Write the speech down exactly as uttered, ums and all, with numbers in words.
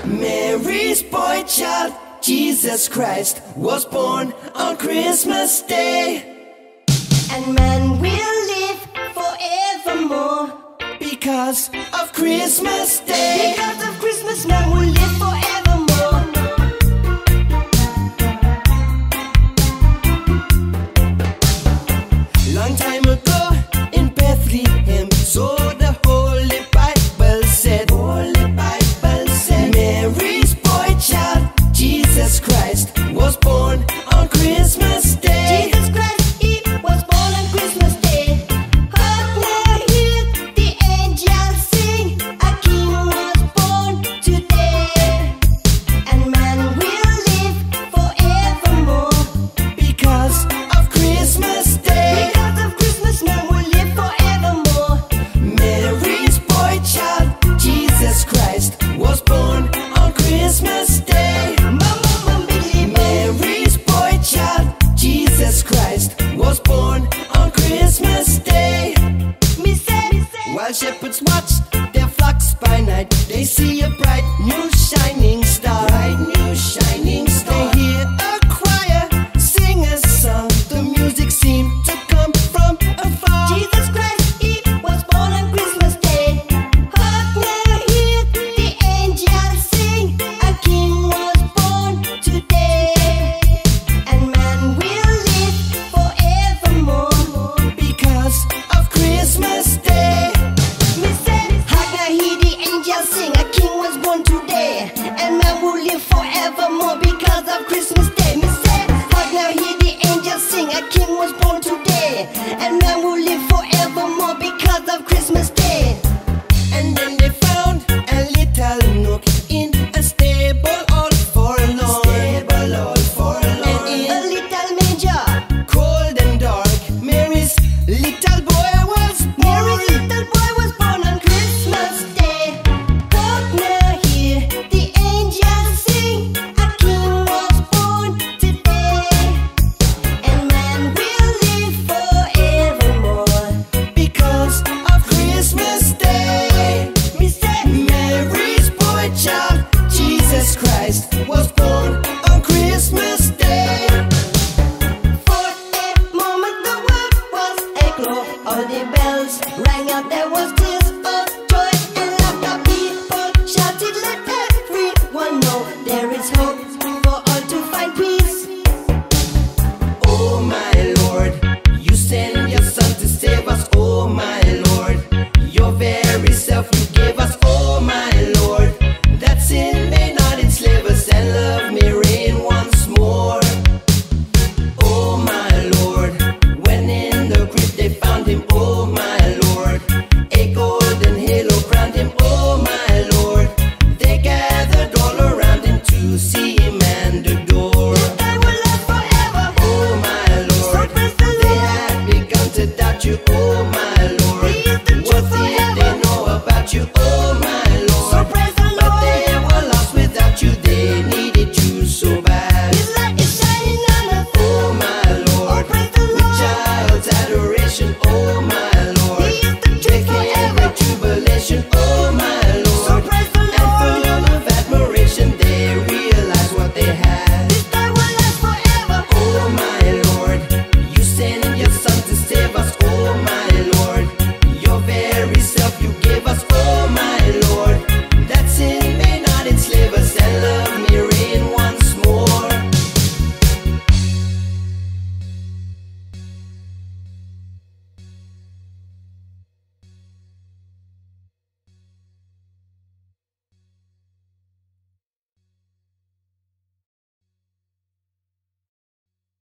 Mary's boy child, Jesus Christ, was born on Christmas Day. And man will live forevermore because of Christmas Day. Because of Christmas, man will live forevermore. Long time ago in Bethlehem, so the Holy Bible said, Holy Bible said, Mary's boy child, Jesus Christ, was born on Christmas Day. Jesus Christ, he was born on Christmas Day. Hark now, hear the angels sing, a king was born today. And man will live forevermore because of Christmas Day. Because of Christmas, man will live forevermore. Mary's boy child, Jesus Christ, was born on Christmas Day. Mary's boy child, Jesus Christ, was born on Christmas Day. While shepherds watch their flocks by night, they see a bright new shining star. Bright new shining star. They hear a choir sing a song. The music seemed to come from afar. Jesus Christ, he was born on Christmas Day. Hark now, hear the angels sing, a king was born today. And man will live forevermore because of Christmas Day. Me say, hark now, hear the angels sing, a king was born today. And man will live forevermore because of Christmas